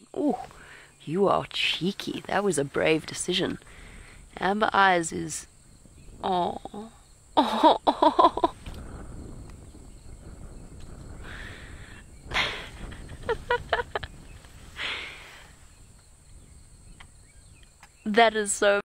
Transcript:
Ooh, you are cheeky. That was a brave decision. Amber Eyes is... Oh. Oh. That is so